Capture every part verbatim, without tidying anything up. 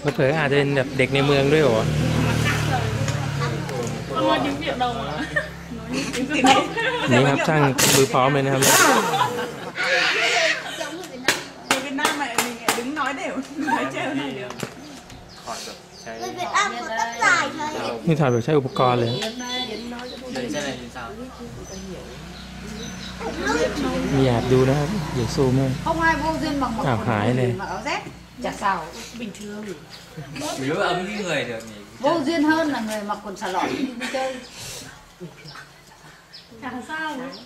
เผลอๆอาจจะเป็นแบบเด็กในเมืองด้วยเหรอ Nói tiếng Việt đâu mà. Nói như tiếng Việt. นี่ครับช่างมือพร้อมเลยนะครับ Người Việt Nam mà mình lại đứng nói đều, nói trêu này được. người Việt Nam có tóc dài thôi. นี่ถอดแบบใช้อุปกรณ์เลย มีแอบดูนะครับอย่าซูมเลย Không ai vô duyên bằng mặc À, phải quần này. mặc áo dép. Chả sao. Bình thường. Nếu ấm cái người được nhỉ. Vô duyên hơn là người mặc quần xà lỏn đi đi chơi. Chả sao nữa.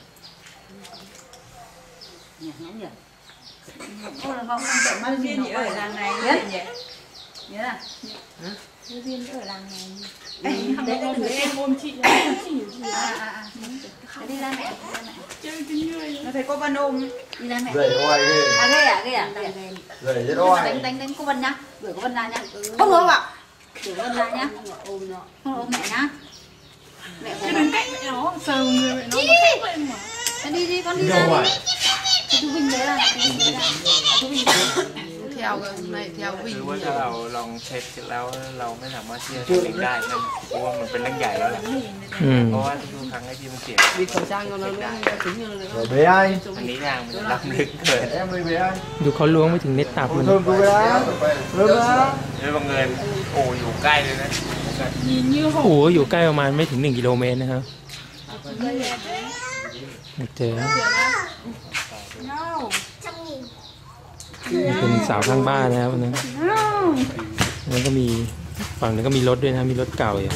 Nhỉ nhỉ nhỉ. Ôi là ngọc không tưởng mang Duyên gì chị nó ở ở làng làng này này. nhỉ? Nhớ là. Người Duyên ở làng này. Thằng đó người em ôm chị ra. Chị hiểu chị. À à à. Đi ra mẹ. Đi ra mẹ. Chơi cái người. Nó thấy cô Vân ôm. Đi ra mẹ. Dậy oai ghê. À ghê à ghê à. Dậy rất oai. Đánh đánh đánh cô Vân nhá. Đuổi cô Vân ra nhá. Không được ạ. Đuổi cô Vân ra nhá. Không ôm mẹ nhá. Mẹ Chứ đừng cách mẹ nó. Sờ người mẹ nó nó cách vậy mà. Con đi đi con đi Đi ra đâu đi. ngoài? Chú Vinh đấy là chú Vinh đấy là chú Vinh đấy. Theo này theo คือ Vinh ว่า nhỉ? ถ้าเราลองเช็คแล้วเราไม่สามารถที่จะเช็คได้นั่นเพราะว่ามันเป็นเรื่องใหญ่แล้วแหละอืมเพราะว่าทุกครั้งที่มันเสีย Vì khẩu trang cho nó luôn, tính như là Rồi bé ai? อันนี้ทางมันรับลึกเกิน Em ơi bé ai? ดูเขาล้วงไปถึงเน็ตตับ Ôi มัน thơm cô bé á. Thơm á. แล้วบังเอิญโอ้อยู่ใกล้เลยนะ Nhìn như โอ้ hổ. โหอยู่ใกล้ประมาณไม่ถึงหนึ่งกิโลเมตรนะครับเจอ Trăm nghìn. เป็นสาวข้างบ้านนะครับวันนั้นแล้วก็มีฝั่งนั้นก็มีรถด้วยนะมีรถเก่าอยู่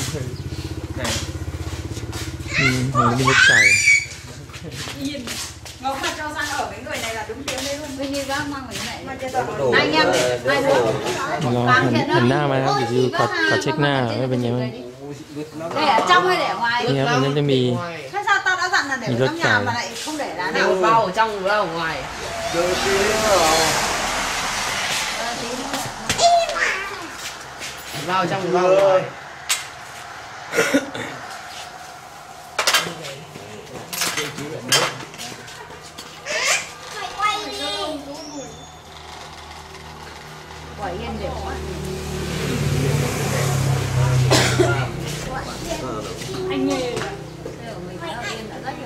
อืมฝั่งนั้นมีรถเก่า Yên. Ngọc mà cho sang ở với người này là đúng tiếng đấy luôn. Vinh đi bác mang cái này. Mà chưa tao Anh em hai đứa. รอหันหันหน้ามานะครับเดี๋ยวดูขอขอเช็คหน้าว่าเป็นยังไง Để ở trong hay để ở ngoài? นี่ครับวันนั้นจะมี Thế sao tao đã dặn là để Nhìn ở rất trong nhà cài. mà lại không để lá Nào nào? bao ở trong bao ở ngoài. Đưa tí vào. Bao ở trong bao ở ngoài. Mày quay đi. Quẩy yên để quá. Anh nghề rồi. Thế ở mình nó yên đã rất rồi.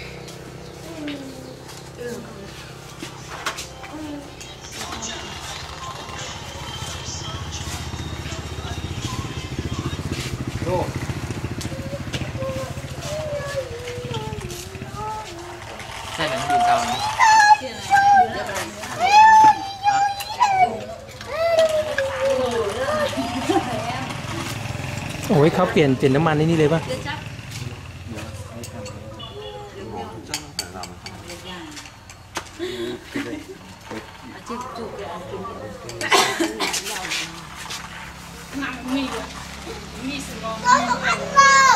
Đồ. Xe đánh đi sau này. Kia này, đưa vào này. Em, โอ้ยเขาเปลี่ยนเปลี่ยนน้ำมันในนี่เลยป่ะ chưa chắc. À, chụp chụp cái ống kính kia. Nặng mì rồi. Mì Sài Gòn. Con không ăn đâu.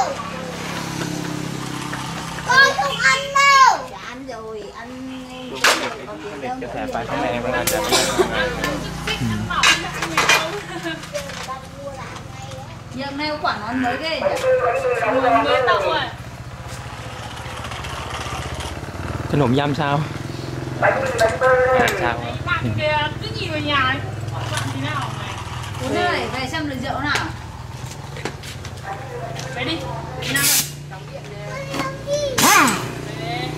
Con không ăn đâu. Dạ ăn rồi, ăn เด็กจะแสบไปข้างในมันอาจจะไม่ได้ทำงาน Nhưng nay quả nó mới ghê nhỉ? Người mới tậu rồi. ขนมยามเช้างานเช้า Bạn kia cứ nhìn vào nhà ấy. Bạn thế nào này? Uống nước này, về xem được rượu nào. Về đi. Nam ơi. Về.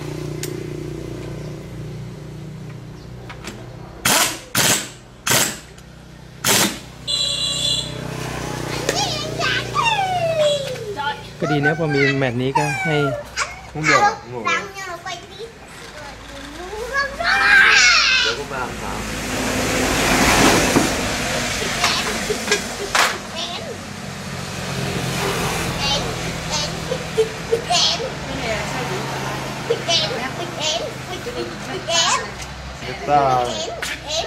Trời. ก็ดีนะพอมีแมตช์นี้ก็ให้ Không được. Ngủ. Đang nhờ quay tí. Để có ba thảo. Em. Em. Em. Em. Em. Em. Được ta. Em.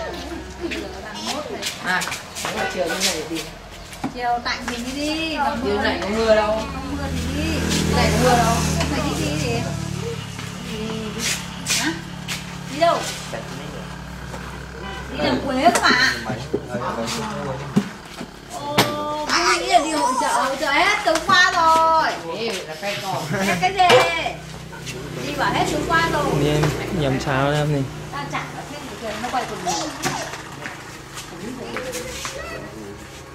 À, đúng là chiều như này để tìm. Chiều tạnh thì đi đi. Chiều này có mưa đâu. Không mưa thì đi. Này có mưa đâu. Mày đi đi đi. Đi. Hả? Đi đâu? Đi làm quế cơ mà. Ồ, vui nghĩ là đi hội chợ, hội chợ hết tối qua rồi. Thế là cây cỏ. Hết cái gì? Đi bảo hết tối qua rồi. นี่ยามเช้านะครับนี่ Ta chẳng có thêm một chuyện nó quay cùng mình.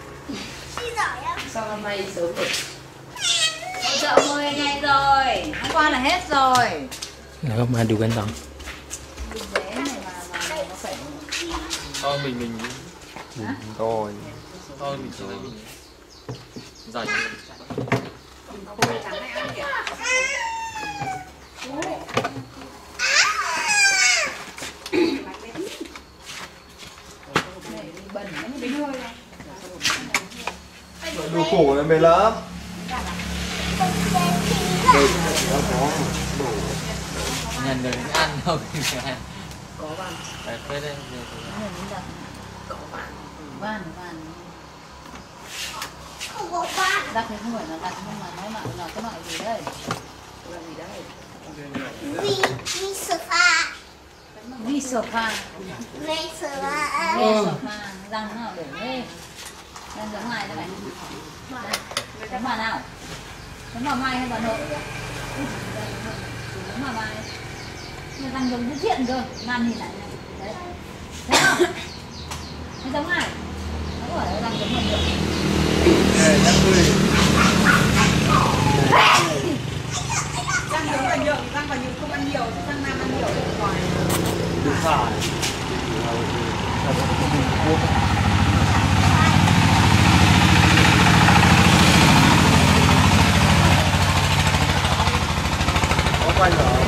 Sao năm nay sớm vậy? Hỗ trợ mười ngày rồi, hôm qua là hết rồi. แล้วก็มาดูกันต่อ Dễ này mà mà nó phải Thôi mình mình rồi thôi mình chơi mình dành Đồ cổ này mệt lắm. nhận được ăn không Có bạn. phải phết đấy van van Không có ba. đặt thì không phải là đặt nhưng mà nó là là cái loại gì đây? Làm gì đấy? Vì vì sofa. Vi sofa, Vì sofa. vi sofa, răng nó để lên, răng giống mai thế này, giống mà nào, giống mà mai hay bà nội, giống mà mai, nhưng răng giống cái chuyện cơ, man nhìn lại này, đấy, thấy không? Nó giống ai? Nó có phải là răng giống mình được? Này, nhắc người. răng giống và nhượng răng và nhượng không ăn nhiều chứ răng nam ăn nhiều thì ngoài Đúng phải. Có quanh ở